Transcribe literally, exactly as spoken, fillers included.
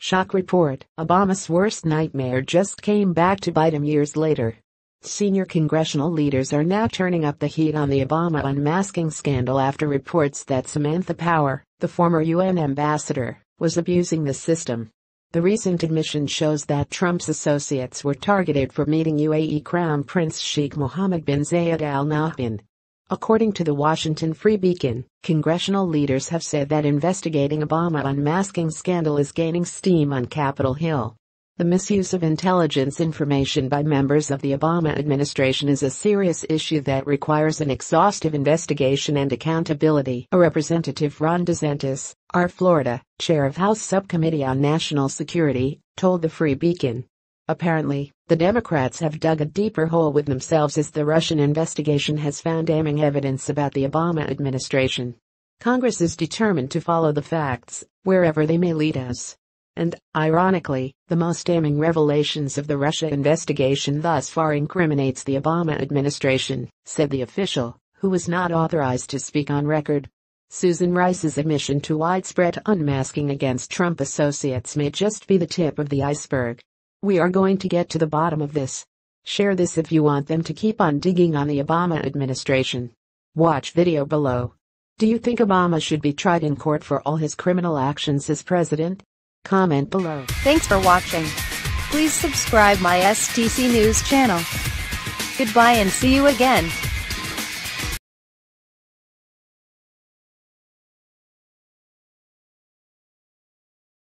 Shock report: Obama's worst nightmare just came back to bite him years later. Senior congressional leaders are now turning up the heat on the Obama unmasking scandal after reports that Samantha Power, the former U N ambassador, was abusing the system. The recent admission shows that Trump's associates were targeted for meeting U A E Crown Prince Sheikh Mohammed bin Zayed Al Nahyan. According to the Washington Free Beacon, congressional leaders have said that investigating Obama unmasking scandal is gaining steam on Capitol Hill. The misuse of intelligence information by members of the Obama administration is a serious issue that requires an exhaustive investigation and accountability, a Representative Ron DeSantis, our Florida chair of House Subcommittee on National Security, told the Free Beacon. Apparently, the Democrats have dug a deeper hole with themselves as the Russian investigation has found damning evidence about the Obama administration. Congress is determined to follow the facts, wherever they may lead us. And, ironically, the most damning revelations of the Russia investigation thus far incriminates the Obama administration, said the official, who was not authorized to speak on record. Susan Rice's admission to widespread unmasking against Trump associates may just be the tip of the iceberg. We are going to get to the bottom of this. Share this if you want them to keep on digging on the Obama administration. Watch video below. Do you think Obama should be tried in court for all his criminal actions as president? Comment below. Thanks for watching. Please subscribe my S T C News channel. Goodbye and see you again.